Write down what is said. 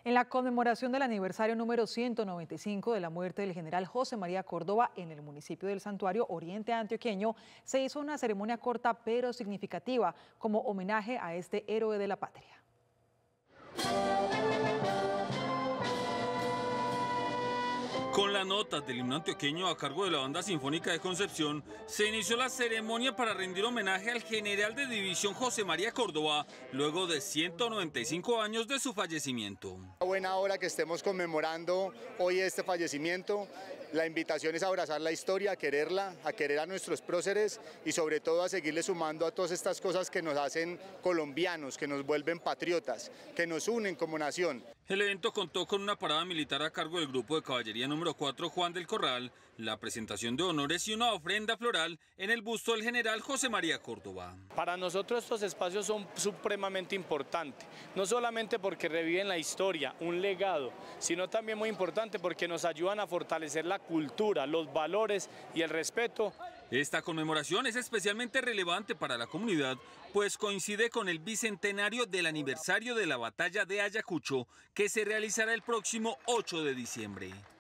En la conmemoración del aniversario número 195 de la muerte del general José María Córdoba en el municipio del Santuario Oriente Antioqueño, se hizo una ceremonia corta pero significativa como homenaje a este héroe de la patria. Con las notas del himno antioqueño a cargo de la Banda Sinfónica de Concepción, se inició la ceremonia para rendir homenaje al general de división José María Córdoba, luego de 195 años de su fallecimiento. Una buena hora que estemos conmemorando hoy este fallecimiento. La invitación es a abrazar la historia, a quererla, a querer a nuestros próceres y sobre todo a seguirle sumando a todas estas cosas que nos hacen colombianos, que nos vuelven patriotas, que nos unen como nación. El evento contó con una parada militar a cargo del Grupo de Caballería número 4 Juan del Corral, la presentación de honores y una ofrenda floral en el busto del general José María Córdoba. Para nosotros estos espacios son supremamente importantes, no solamente porque reviven la historia, un legado, sino también muy importante porque nos ayudan a fortalecer la cultura, los valores y el respeto. Esta conmemoración es especialmente relevante para la comunidad, pues coincide con el bicentenario del aniversario de la batalla de Ayacucho, que se realizará el próximo 8 de diciembre.